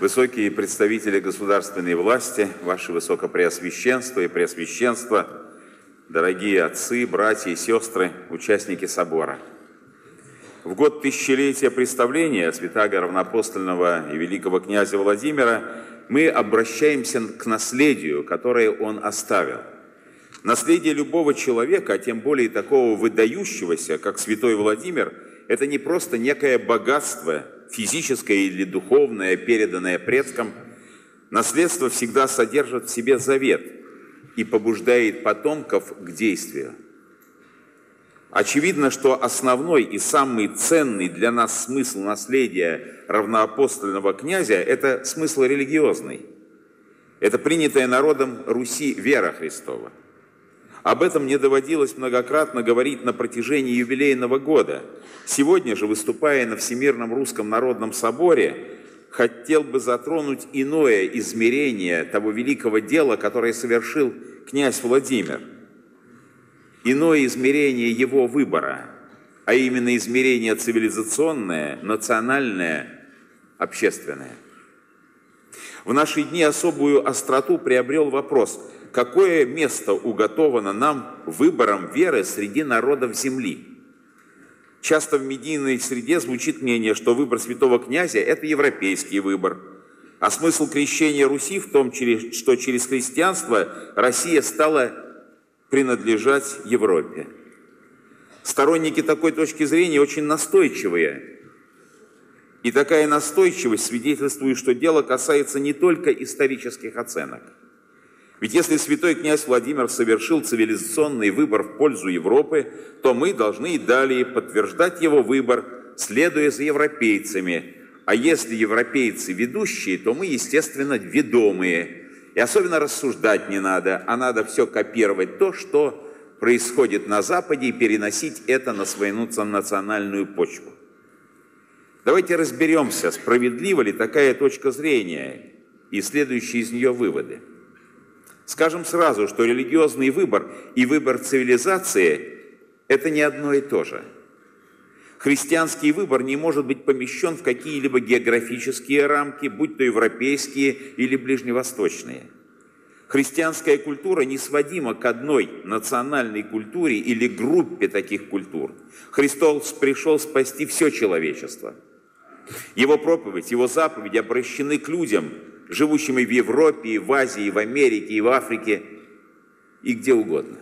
высокие представители государственной власти, ваше высокопреосвященство и преосвященство, дорогие отцы, братья и сестры, участники собора. В год тысячелетия представления святаго равноапостольного и великого князя Владимира мы обращаемся к наследию, которое он оставил. Наследие любого человека, а тем более такого выдающегося, как святой Владимир, это не просто некое богатство, физическое или духовное, переданное предкам. Наследство всегда содержит в себе завет и побуждает потомков к действию. Очевидно, что основной и самый ценный для нас смысл наследия равноапостольного князя – это смысл религиозный. Это принятая народом Руси вера Христова. Об этом мне доводилось многократно говорить на протяжении юбилейного года. Сегодня же, выступая на Всемирном Русском Народном Соборе, хотел бы затронуть иное измерение того великого дела, которое совершил князь Владимир. Иное измерение его выбора, а именно измерение цивилизационное, национальное, общественное. В наши дни особую остроту приобрел вопрос, какое место уготовано нам выбором веры среди народов земли. Часто в медийной среде звучит мнение, что выбор святого князя – это европейский выбор, а смысл крещения Руси в том, что через христианство Россия стала принадлежать Европе. Сторонники такой точки зрения очень настойчивые. И такая настойчивость свидетельствует, что дело касается не только исторических оценок. Ведь если святой князь Владимир совершил цивилизационный выбор в пользу Европы, то мы должны и далее подтверждать его выбор, следуя за европейцами. А если европейцы ведущие, то мы, естественно, ведомые. И особенно рассуждать не надо, а надо все копировать то, что происходит на Западе, и переносить это на свою национальную почву. Давайте разберемся, справедлива ли такая точка зрения и следующие из нее выводы. Скажем сразу, что религиозный выбор и выбор цивилизации – это не одно и то же. Христианский выбор не может быть помещен в какие-либо географические рамки, будь то европейские или ближневосточные. Христианская культура не сводима к одной национальной культуре или группе таких культур. Христос пришел спасти все человечество. Его проповедь, его заповеди обращены к людям, живущим и в Европе, и в Азии, и в Америке, и в Африке, и где угодно.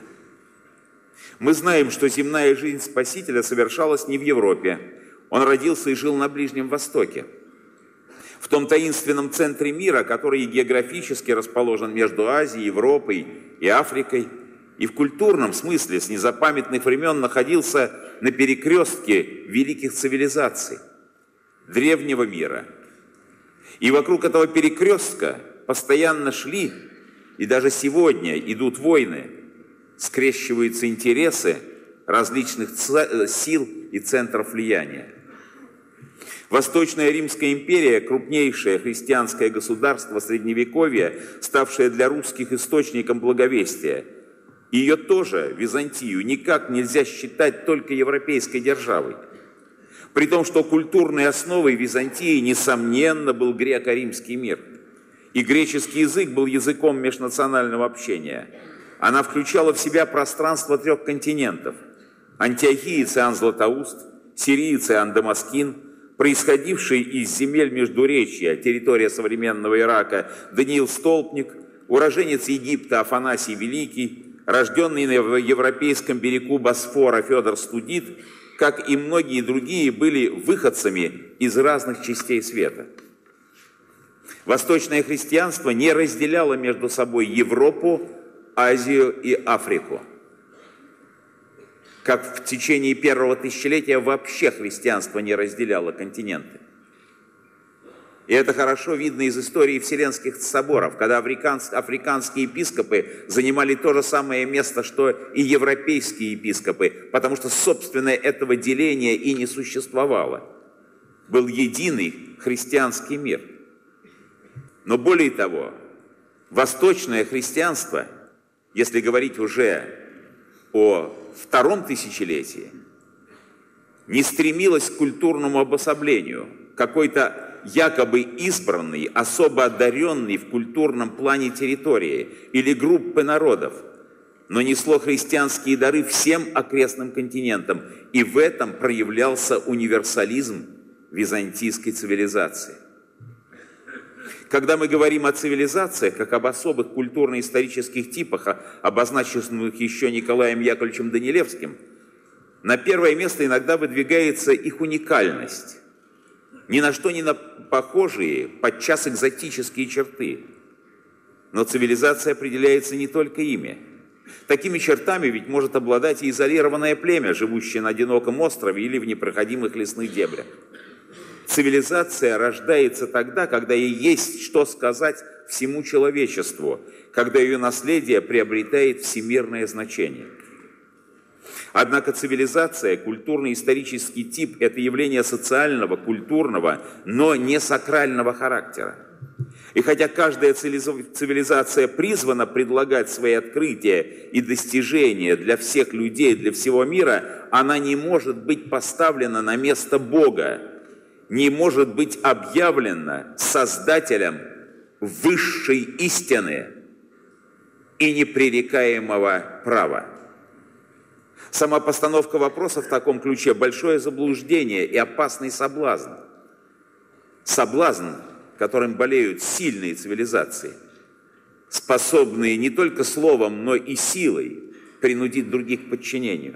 Мы знаем, что земная жизнь Спасителя совершалась не в Европе. Он родился и жил на Ближнем Востоке. В том таинственном центре мира, который географически расположен между Азией, Европой и Африкой, и в культурном смысле с незапамятных времен находился на перекрестке великих цивилизаций древнего мира. И вокруг этого перекрестка постоянно шли, и даже сегодня идут войны, скрещиваются интересы различных сил и центров влияния. Восточная Римская империя, крупнейшее христианское государство Средневековья, ставшее для русских источником благовестия, ее тоже, Византию, никак нельзя считать только европейской державой. При том, что культурной основой Византии, несомненно, был греко-римский мир. И греческий язык был языком межнационального общения. Она включала в себя пространство 3 континентов. Антиохиец Иоанн Златоуст, сириец Иоанн Дамаскин, происходивший из земель Междуречья, территория современного Ирака, Даниил Столпник, уроженец Египта Афанасий Великий, рожденный на европейском берегу Босфора Федор Студит, как и многие другие, были выходцами из разных частей света. Восточное христианство не разделяло между собой Европу, Азию и Африку. Как в течение первого тысячелетия вообще христианство не разделяло континенты. И это хорошо видно из истории Вселенских соборов, когда африканские епископы занимали то же самое место, что и европейские епископы, потому что, собственно, этого деления и не существовало. Был единый христианский мир. Но более того, восточное христианство, если говорить уже о втором тысячелетии, не стремилось к культурному обособлению, какой-то якобы избранный, особо одаренный в культурном плане территории или группы народов, но несло христианские дары всем окрестным континентам, и в этом проявлялся универсализм византийской цивилизации. Когда мы говорим о цивилизациях, как об особых культурно-исторических типах, обозначенных еще Николаем Яковлевичем Данилевским, на первое место иногда выдвигается их уникальность, ни на что не похожие, подчас экзотические черты. Но цивилизация определяется не только ими. Такими чертами ведь может обладать и изолированное племя, живущее на одиноком острове или в непроходимых лесных дебрях. Цивилизация рождается тогда, когда ей есть что сказать всему человечеству, когда ее наследие приобретает всемирное значение. Однако цивилизация, культурно-исторический тип – это явление социального, культурного, но не сакрального характера. И хотя каждая цивилизация призвана предлагать свои открытия и достижения для всех людей, для всего мира, она не может быть поставлена на место Бога, не может быть объявлена Создателем высшей истины и непререкаемого права. Сама постановка вопроса в таком ключе – большое заблуждение и опасный соблазн. Соблазн, которым болеют сильные цивилизации, способные не только словом, но и силой принудить других к подчинению.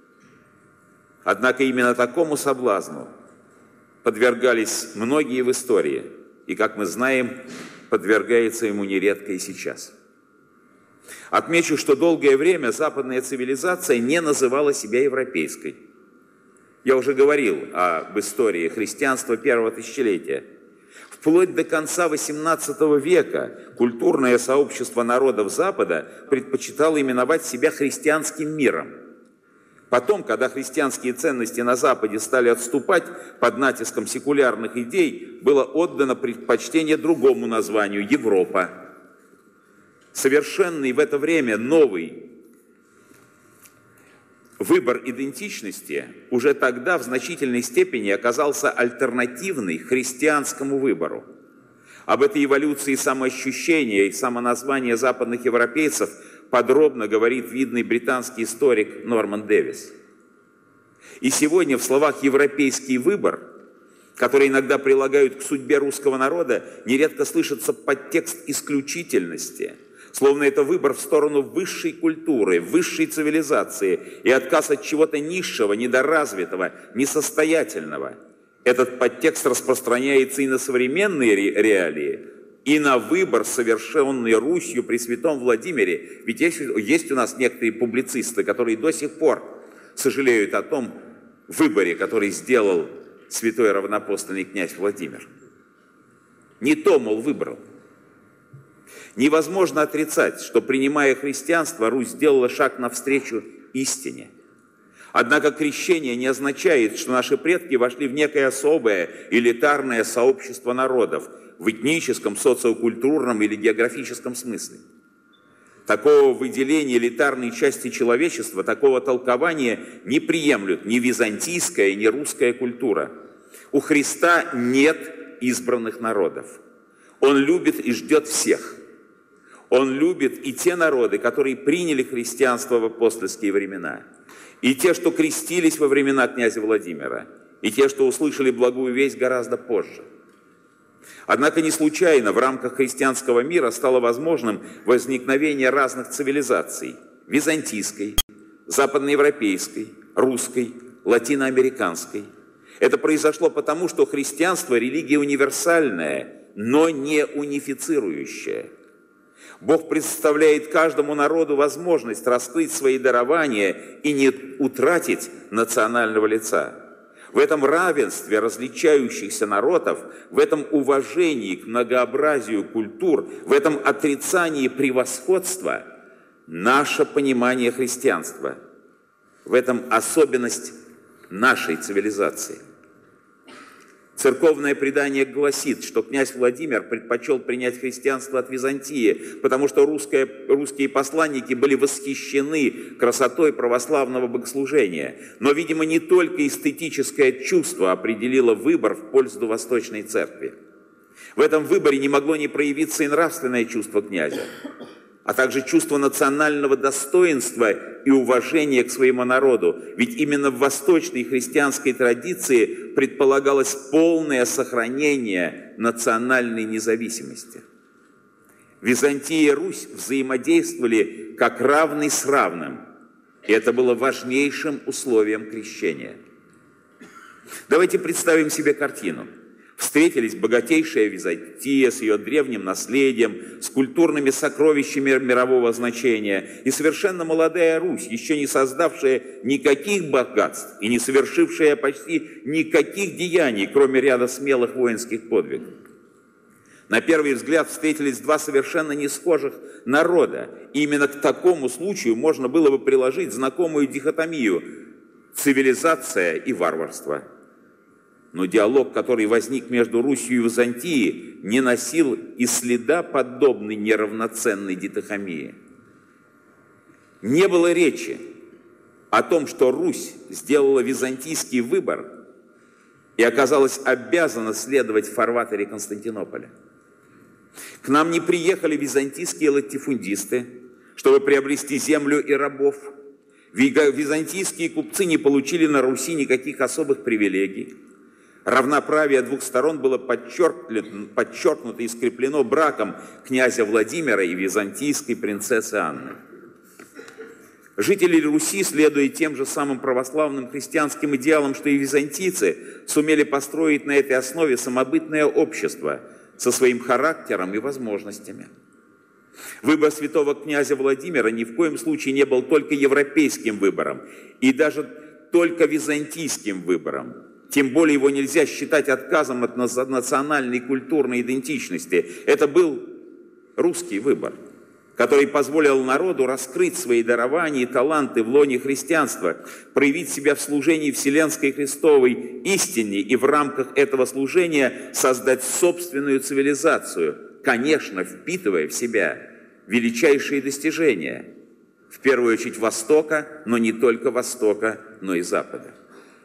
Однако именно такому соблазну подвергались многие в истории, и, как мы знаем, подвергается ему нередко и сейчас. Отмечу, что долгое время западная цивилизация не называла себя европейской. Я уже говорил об истории христианства первого тысячелетия. Вплоть до конца XVIII века культурное сообщество народов Запада предпочитало именовать себя христианским миром. Потом, когда христианские ценности на Западе стали отступать под натиском секулярных идей, было отдано предпочтение другому названию – Европа. Совершенный в это время новый выбор идентичности уже тогда в значительной степени оказался альтернативной христианскому выбору. Об этой эволюции самоощущения и самоназвания западных европейцев подробно говорит видный британский историк Норман Дэвис. И сегодня в словах «европейский выбор», которые иногда прилагают к судьбе русского народа, нередко слышится подтекст исключительности, словно это выбор в сторону высшей культуры, высшей цивилизации и отказ от чего-то низшего, недоразвитого, несостоятельного. Этот подтекст распространяется и на современные реалии, и на выбор, совершенный Русью при святом Владимире. Ведь есть у нас некоторые публицисты, которые до сих пор сожалеют о том выборе, который сделал святой равноапостольный князь Владимир. Не то, мол, выбрал. Невозможно отрицать, что, принимая христианство, Русь сделала шаг навстречу истине. Однако крещение не означает, что наши предки вошли в некое особое элитарное сообщество народов в этническом, социокультурном или географическом смысле. Такого выделения элитарной части человечества, такого толкования не приемлют ни византийская, ни русская культура. У Христа нет избранных народов. Он любит и ждет всех. Он любит и те народы, которые приняли христианство в апостольские времена, и те, что крестились во времена князя Владимира, и те, что услышали благую весть гораздо позже. Однако не случайно в рамках христианского мира стало возможным возникновение разных цивилизаций – византийской, западноевропейской, русской, латиноамериканской. Это произошло потому, что христианство – религия универсальная, но не унифицирующая. Бог представляет каждому народу возможность раскрыть свои дарования и не утратить национального лица. В этом равенстве различающихся народов, в этом уважении к многообразию культур, в этом отрицании превосходства наше понимание христианства, в этом особенность нашей цивилизации. Церковное предание гласит, что князь Владимир предпочел принять христианство от Византии, потому что русские посланники были восхищены красотой православного богослужения. Но, видимо, не только эстетическое чувство определило выбор в пользу Восточной Церкви. В этом выборе не могло не проявиться и нравственное чувство князя, а также чувство национального достоинства и уважения к своему народу. Ведь именно в восточной христианской традиции предполагалось полное сохранение национальной независимости. Византия и Русь взаимодействовали как равный с равным, и это было важнейшим условием крещения. Давайте представим себе картину. Встретились богатейшая Византия с ее древним наследием, с культурными сокровищами мирового значения, и совершенно молодая Русь, еще не создавшая никаких богатств и не совершившая почти никаких деяний, кроме ряда смелых воинских подвигов. На первый взгляд встретились два совершенно не схожих народа, и именно к такому случаю можно было бы приложить знакомую дихотомию – цивилизация и варварство. Но диалог, который возник между Русью и Византией, не носил и следа подобной неравноценной дихотомии. Не было речи о том, что Русь сделала византийский выбор и оказалась обязана следовать в фарватере Константинополя. К нам не приехали византийские латифундисты, чтобы приобрести землю и рабов. Византийские купцы не получили на Руси никаких особых привилегий. Равноправие двух сторон было подчеркнуто и скреплено браком князя Владимира и византийской принцессы Анны. Жители Руси, следуя тем же самым православным христианским идеалам, что и византийцы, сумели построить на этой основе самобытное общество со своим характером и возможностями. Выбор святого князя Владимира ни в коем случае не был только европейским выбором и даже только византийским выбором. Тем более его нельзя считать отказом от национальной культурной идентичности. Это был русский выбор, который позволил народу раскрыть свои дарования и таланты в лоне христианства, проявить себя в служении Вселенской Христовой истине и в рамках этого служения создать собственную цивилизацию, конечно, впитывая в себя величайшие достижения, в первую очередь Востока, но не только Востока, но и Запада.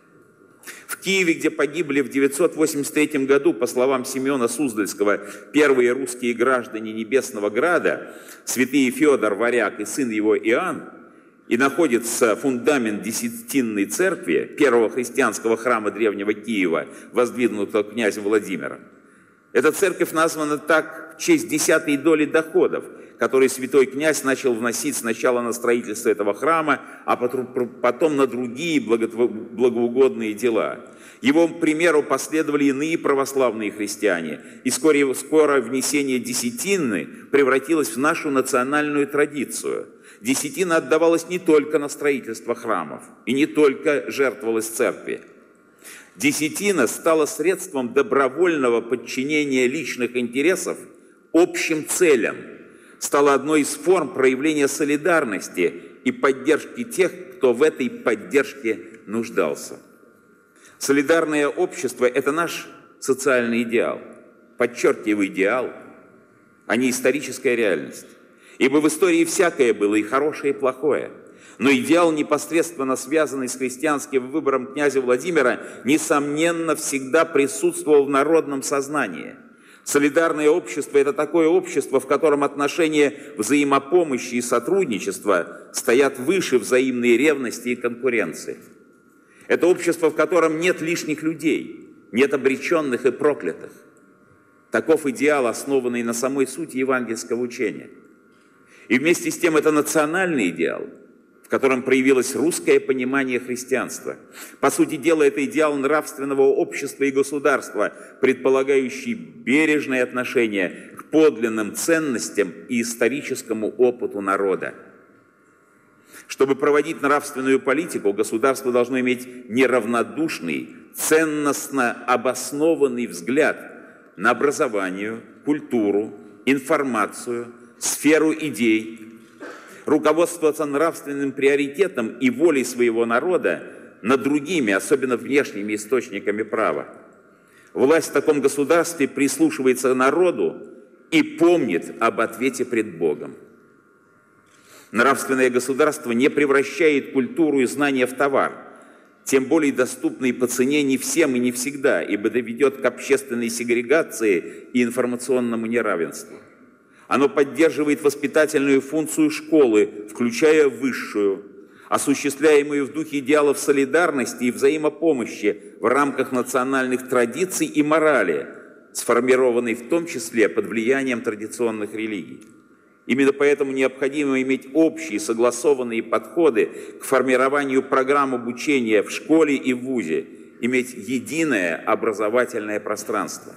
В Киеве, где погибли в 983 году, по словам Симеона Суздальского, первые русские граждане Небесного Града, святые Федор, Варяг и сын его Иоанн, и находится фундамент Десятинной церкви, первого христианского храма древнего Киева, воздвигнутого князем Владимиром. Эта церковь названа так в честь 10-й доли доходов, которые святой князь начал вносить сначала на строительство этого храма, а потом на другие благоугодные дела. Его примеру последовали иные православные христиане, и скоро внесение десятины превратилось в нашу национальную традицию. Десятина отдавалась не только на строительство храмов и не только жертвовалась церкви. Десятина стала средством добровольного подчинения личных интересов общим целям, стала одной из форм проявления солидарности и поддержки тех, кто в этой поддержке нуждался. Солидарное общество – это наш социальный идеал. Подчеркиваю, идеал, а не историческая реальность. Ибо в истории всякое было, и хорошее, и плохое. Но идеал, непосредственно связанный с христианским выбором князя Владимира, несомненно, всегда присутствовал в народном сознании. Солидарное общество – это такое общество, в котором отношения взаимопомощи и сотрудничества стоят выше взаимной ревности и конкуренции. Это общество, в котором нет лишних людей, нет обреченных и проклятых. Таков идеал, основанный на самой сути евангельского учения. И вместе с тем это национальный идеал, в котором проявилось русское понимание христианства. По сути дела, это идеал нравственного общества и государства, предполагающий бережное отношение к подлинным ценностям и историческому опыту народа. Чтобы проводить нравственную политику, государство должно иметь неравнодушный, ценностно обоснованный взгляд на образование, культуру, информацию, сферу идей, руководствоваться нравственным приоритетом и волей своего народа над другими, особенно внешними источниками права. Власть в таком государстве прислушивается к народу и помнит об ответе пред Богом. Нравственное государство не превращает культуру и знания в товар, тем более доступный по цене не всем и не всегда, ибо это ведет к общественной сегрегации и информационному неравенству. Оно поддерживает воспитательную функцию школы, включая высшую, осуществляемую в духе идеалов солидарности и взаимопомощи в рамках национальных традиций и морали, сформированной в том числе под влиянием традиционных религий. Именно поэтому необходимо иметь общие согласованные подходы к формированию программ обучения в школе и в вузе, иметь единое образовательное пространство.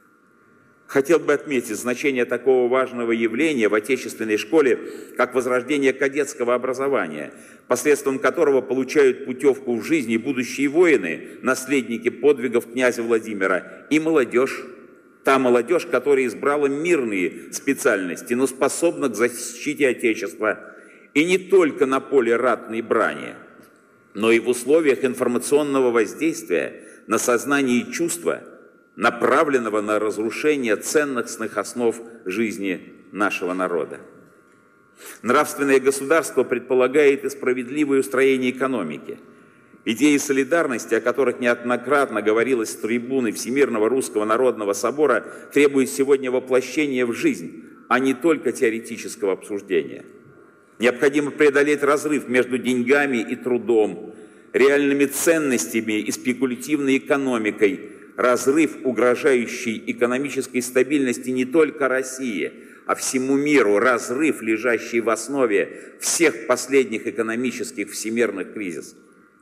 Хотел бы отметить значение такого важного явления в отечественной школе, как возрождение кадетского образования, посредством которого получают путевку в жизнь и будущие воины, наследники подвигов князя Владимира, и молодежь. Та молодежь, которая избрала мирные специальности, но способна к защите Отечества. И не только на поле ратной брани, но и в условиях информационного воздействия на сознание и чувства, направленного на разрушение ценностных основ жизни нашего народа. Нравственное государство предполагает и справедливое устроение экономики. Идеи солидарности, о которых неоднократно говорилось с трибуны Всемирного Русского Народного Собора, требуют сегодня воплощения в жизнь, а не только теоретического обсуждения. Необходимо преодолеть разрыв между деньгами и трудом, реальными ценностями и спекулятивной экономикой, разрыв, угрожающий экономической стабильности не только России, а всему миру, разрыв, лежащий в основе всех последних экономических всемирных кризисов.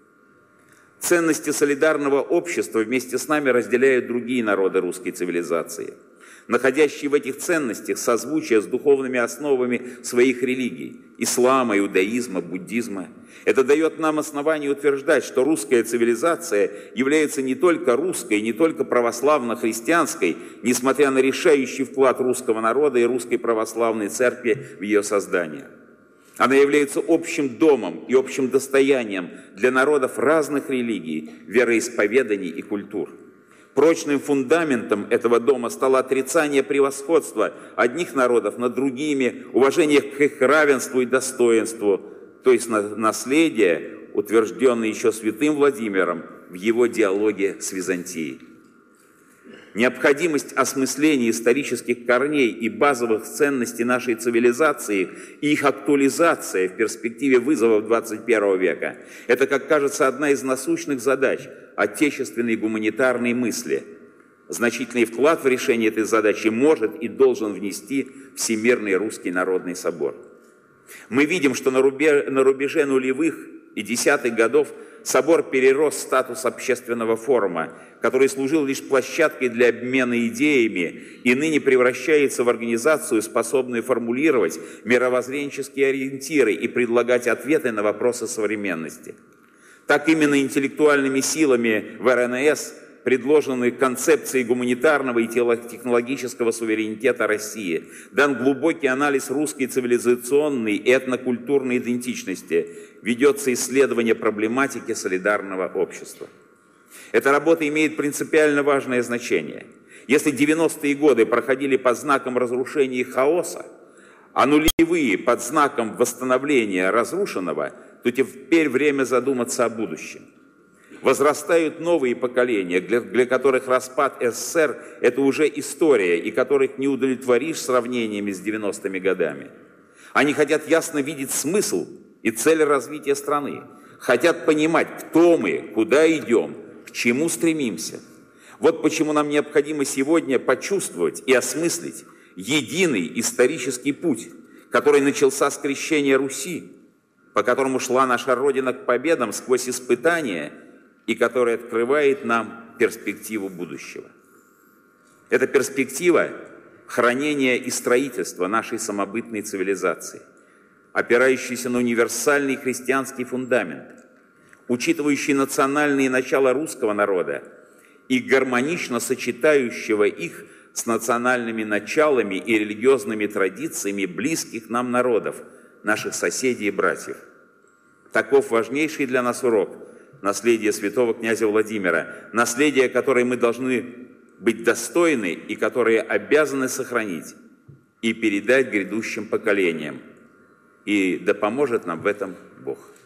Ценности солидарного общества вместе с нами разделяют другие народы русской цивилизации, находящие в этих ценностях созвучие с духовными основами своих религий – ислама, иудаизма, буддизма. Это дает нам основание утверждать, что русская цивилизация является не только русской, не только православно-христианской, несмотря на решающий вклад русского народа и русской православной церкви в ее создание. Она является общим домом и общим достоянием для народов разных религий, вероисповеданий и культур. Прочным фундаментом этого дома стало отрицание превосходства одних народов над другими, уважение к их равенству и достоинству, то есть наследие, утвержденное еще святым Владимиром в его диалоге с Византией. Необходимость осмысления исторических корней и базовых ценностей нашей цивилизации и их актуализация в перспективе вызовов 21 века – это, как кажется, одна из насущных задач отечественной гуманитарной мысли. Значительный вклад в решение этой задачи может и должен внести Всемирный Русский Народный Собор. Мы видим, что на рубеже нулевых и десятых годов собор перерос статус общественного форума, который служил лишь площадкой для обмена идеями и ныне превращается в организацию, способную формулировать мировоззренческие ориентиры и предлагать ответы на вопросы современности. Так именно интеллектуальными силами в РНС предложены концепции гуманитарного и технологического суверенитета России, дан глубокий анализ русской цивилизационной и этнокультурной идентичности, ведется исследование проблематики солидарного общества. Эта работа имеет принципиально важное значение. Если 90-е годы проходили под знаком разрушения и хаоса, а нулевые под знаком восстановления разрушенного, то теперь время задуматься о будущем. Возрастают новые поколения, для которых распад СССР – это уже история, и которых не удовлетворишь сравнениями с 90-ми годами. Они хотят ясно видеть смысл и цель развития страны, хотят понимать, кто мы, куда идем, к чему стремимся. Вот почему нам необходимо сегодня почувствовать и осмыслить единый исторический путь, который начался с крещения Руси, по которому шла наша Родина к победам сквозь испытания, и который открывает нам перспективу будущего. Это перспектива хранения и строительства нашей самобытной цивилизации, опирающейся на универсальный христианский фундамент, учитывающий национальные начала русского народа и гармонично сочетающего их с национальными началами и религиозными традициями близких нам народов, наших соседей и братьев. Таков важнейший для нас урок – наследие святого князя Владимира, наследие, которое мы должны быть достойны и которые обязаны сохранить и передать грядущим поколениям. И да поможет нам в этом Бог.